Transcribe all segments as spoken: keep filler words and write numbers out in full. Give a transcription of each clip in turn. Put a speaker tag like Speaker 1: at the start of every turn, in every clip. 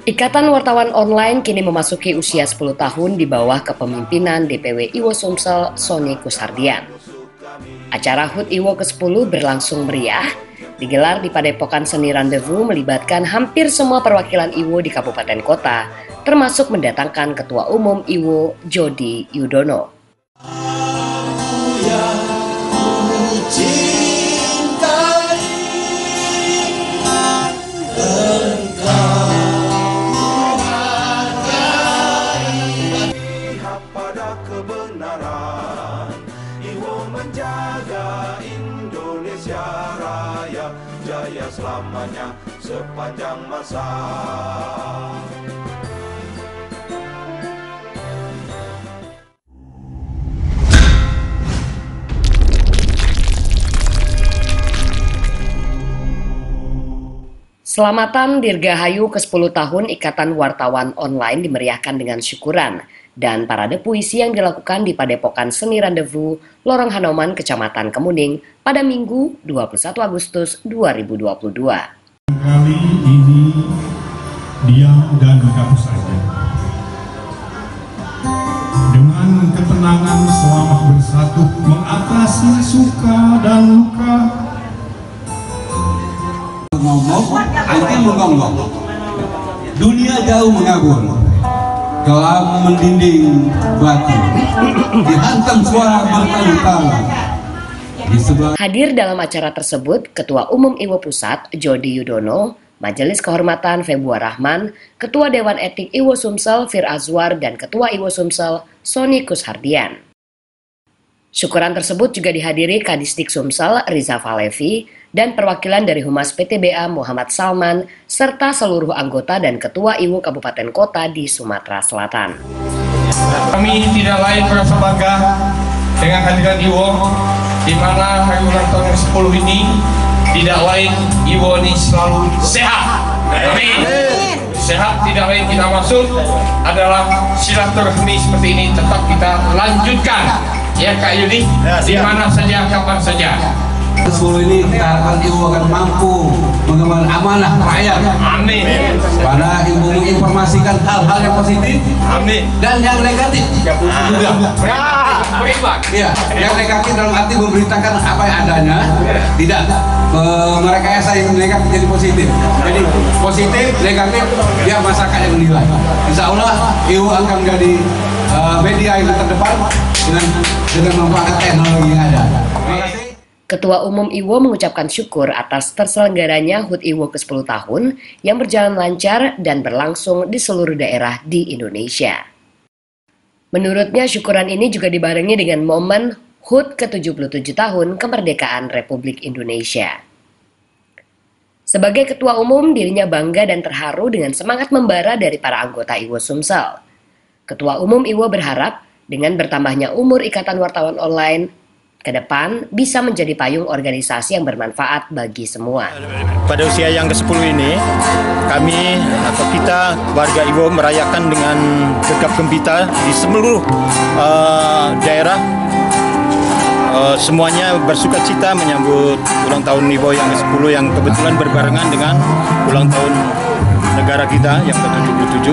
Speaker 1: Ikatan Wartawan Online kini memasuki usia sepuluh tahun di bawah kepemimpinan D P W Iwo Sumsel Sony Kushardian. Acara H U T Iwo ke sepuluh berlangsung meriah, digelar di Padepokan Seni Rendezvous melibatkan hampir semua perwakilan Iwo di kabupaten kota, termasuk mendatangkan Ketua Umum Iwo Jody Yudono.
Speaker 2: Menjaga Indonesia Raya jaya selamanya sepanjang masa.
Speaker 1: Selamatan Dirgahayu ke sepuluh tahun Ikatan Wartawan Online dimeriahkan dengan syukuran dan parade puisi yang dilakukan di Padepokan Seni Rendezvous, Lorong Hanoman, Kecamatan Kemuning pada Minggu dua puluh satu Agustus dua ribu dua puluh dua.
Speaker 3: Kali ini diam dan kaku saja. Dengan ketenangan selama bersatu mengatasi suka dan luka.
Speaker 4: Ngomong, anti menggonggong. Dunia jauh mengabur. Kelam mendinding batu, dihantam suara berkali-kali. Sebelah...
Speaker 1: Hadir dalam acara tersebut Ketua Umum Iwo Pusat Jody Yudono, Majelis Kehormatan Febua Rahman, Ketua Dewan Etik Iwo Sumsel Fir Azwar dan Ketua Iwo Sumsel Sony Kushardian. Syukuran tersebut juga dihadiri Kadisdik Sumsel Riza Falevi dan perwakilan dari Humas P T B A Muhammad Salman serta seluruh anggota dan ketua Iwo Kabupaten Kota di Sumatera Selatan.
Speaker 5: Kami tidak lain merasa bangga dengan kehadiran Iwo, di mana hari ulang tahun ke sepuluh ini tidak lain Iwo ini selalu sehat. Amin. Sehat tidak lain kita maksud adalah silaturahmi seperti ini tetap kita lanjutkan. Ya Kak Yudi, di mana saja, kapan saja.
Speaker 4: sepuluh ini kita harapkan Iwo akan mampu mengemban amanah rakyat.
Speaker 5: Amin.
Speaker 4: Pada Iwo menginformasikan hal-hal yang positif.
Speaker 5: Amin.
Speaker 4: Dan yang negatif juga. Ya, yang negatif dalam arti memberitakan apa yang adanya, tidak merekayasa yang negatif jadi positif. Jadi positif, negatif, biar masyarakat yang menilai. Insya Allah Iwo akan menjadi uh, media yang terdepan dengan dengan memanfaatkan teknologi yang ada. Terima kasih.
Speaker 1: Ketua Umum Iwo mengucapkan syukur atas terselenggaranya H U T Iwo ke sepuluh tahun yang berjalan lancar dan berlangsung di seluruh daerah di Indonesia. Menurutnya syukuran ini juga dibarengi dengan momen H U T ke tujuh puluh tujuh tahun kemerdekaan Republik Indonesia. Sebagai Ketua Umum, dirinya bangga dan terharu dengan semangat membara dari para anggota Iwo Sumsel. Ketua Umum Iwo berharap dengan bertambahnya umur Ikatan Wartawan Online, ke depan bisa menjadi payung organisasi yang bermanfaat bagi semua.
Speaker 6: Pada usia yang ke sepuluh ini, kami atau kita warga Iwo merayakan dengan gegap gempita di seluruh uh, daerah. Uh, semuanya bersukacita menyambut ulang tahun Iwo yang ke sepuluh yang kebetulan berbarengan dengan ulang tahun negara kita yang ke tujuh puluh tujuh.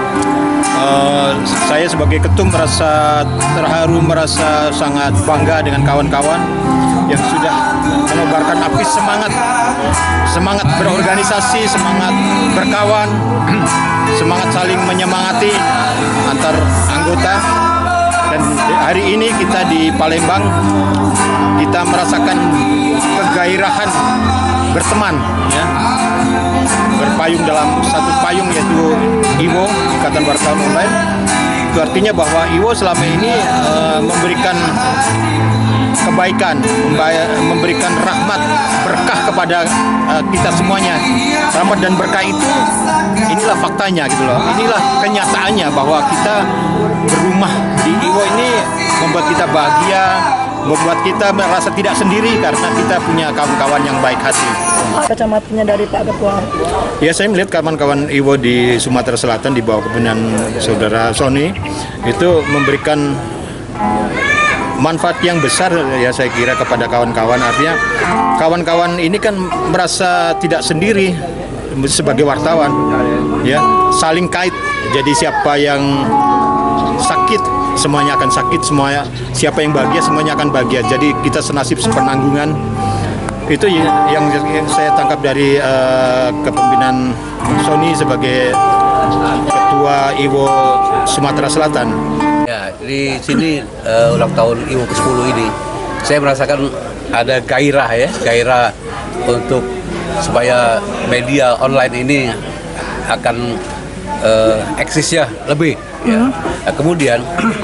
Speaker 6: Uh, saya sebagai ketum merasa terharu, merasa sangat bangga dengan kawan-kawan yang sudah menebarkan api semangat, semangat berorganisasi, semangat berkawan, semangat saling menyemangati antar anggota. Dan hari ini kita di Palembang, kita merasakan kegairahan berteman, ya, berpayung dalam satu payung yaitu Iwo, Ikatan Wartawan Online. Itu artinya bahwa Iwo selama ini uh, memberikan kebaikan, memberikan rahmat, berkah kepada uh, kita semuanya. Rahmat dan berkah itu, inilah faktanya gitu loh. Inilah kenyataannya bahwa kita berumah di Iwo ini membuat kita bahagia, membuat kita merasa tidak sendiri karena kita punya kawan-kawan yang baik hati.
Speaker 7: Kacamatanya dari Pak Ketua.
Speaker 6: Ya, saya melihat kawan-kawan Iwo di Sumatera Selatan di bawah kepemimpinan Saudara Sony itu memberikan manfaat yang besar ya saya kira kepada kawan-kawan. Artinya kawan-kawan ini kan merasa tidak sendiri sebagai wartawan, ya saling kait. Jadi siapa yang sakit semuanya akan sakit, semuanya siapa yang bahagia semuanya akan bahagia. Jadi kita senasib sepenanggungan. Itu yang, yang saya tangkap dari uh, kepemimpinan Sony sebagai Ketua I W O Sumatera Selatan.
Speaker 4: Ya, di sini uh, ulang tahun I W O ke sepuluh ini, saya merasakan ada gairah ya, gairah untuk supaya media online ini akan uh, eksisnya lebih. Ya. Nah, kemudian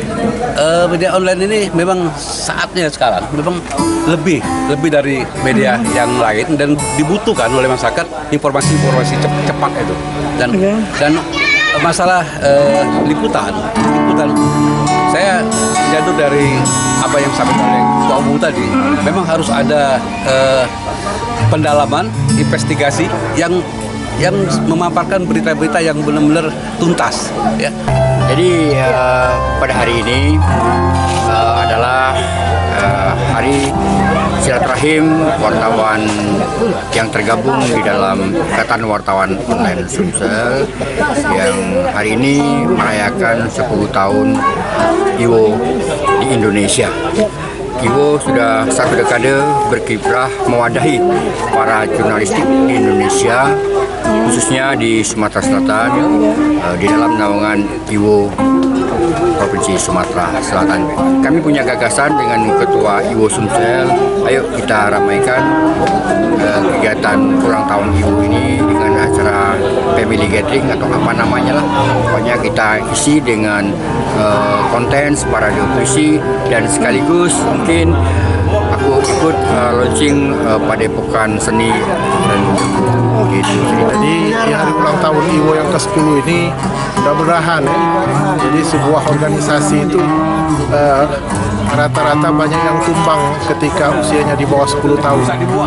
Speaker 4: uh, media online ini memang saatnya sekarang memang lebih lebih dari media yang lain dan dibutuhkan oleh masyarakat informasi-informasi cepat itu dan dan masalah uh, liputan liputan saya jatuh dari apa yang disampaikan oleh Ketua Umum tadi, memang harus ada uh, pendalaman investigasi yang yang memaparkan berita-berita yang benar-benar tuntas ya.
Speaker 8: Jadi uh, pada hari ini uh, adalah uh, hari silaturahim wartawan yang tergabung di dalam Ikatan Wartawan Online Sumsel yang hari ini merayakan sepuluh tahun I W O di Indonesia. I W O sudah satu dekade berkiprah mewadahi para jurnalistik di Indonesia, khususnya di Sumatera Selatan, di dalam naungan I W O Provinsi Sumatera Selatan. Kami punya gagasan dengan Ketua I W O Sumsel, ayo kita ramaikan uh, kegiatan ulang tahun I W O ini dengan acara family gathering atau apa namanya lah. Pokoknya kita isi dengan uh, konten separado puisi dan sekaligus mungkin aku ikut uh, launching uh, Padepokan Seni dan gitu.
Speaker 9: Jadi di hari ulang tahun I W O yang ke sepuluh ini mudah-mudahan ya. Jadi sebuah organisasi itu uh, rata-rata banyak yang tumbang ketika usianya di bawah sepuluh tahun.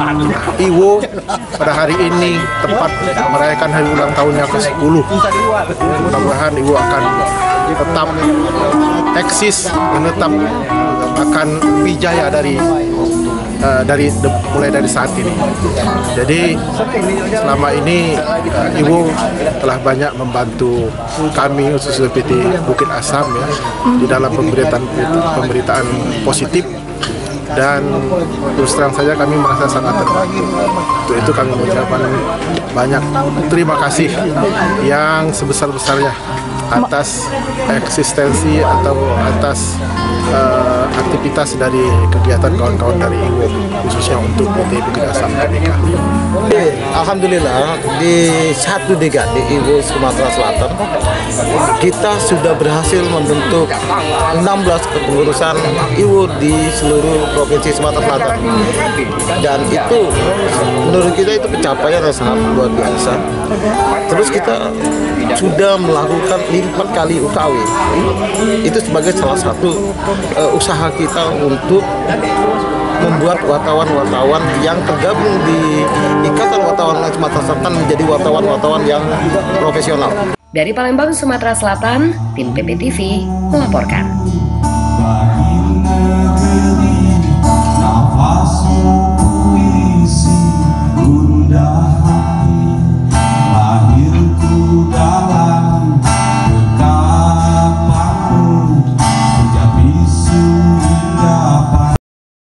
Speaker 9: I W O pada hari ini tepat merayakan hari ulang tahunnya ke sepuluh. Mudah-mudahan I W O akan tetap eksis dan tetap akan wijaya dari uh, dari de, mulai dari saat ini. Jadi selama ini uh, I W O telah banyak membantu kami khususnya P T Bukit Asam ya di dalam pemberitaan pemberitaan positif, dan terus terang saja kami merasa sangat terbantu. Untuk itu kami mengucapkan banyak terima kasih yang sebesar-besarnya atas eksistensi atau atas uh, aktivitas dari kegiatan kawan-kawan dari I W O khususnya untuk P T Bukit Asam Merdeka.
Speaker 10: Alhamdulillah di satu dekade I W O Sumatera Selatan kita sudah berhasil membentuk enam belas kepengurusan I W O di seluruh provinsi Sumatera Selatan, dan itu menurut kita itu pencapaian yang sangat luar biasa. Terus kita sudah melakukan empat kali U K W, itu sebagai salah satu uh, usaha kita untuk membuat wartawan-wartawan yang tergabung di Ikatan Wartawan Sumatera Selatan menjadi wartawan-wartawan yang profesional.
Speaker 1: Dari Palembang, Sumatera Selatan, tim P P T V melaporkan.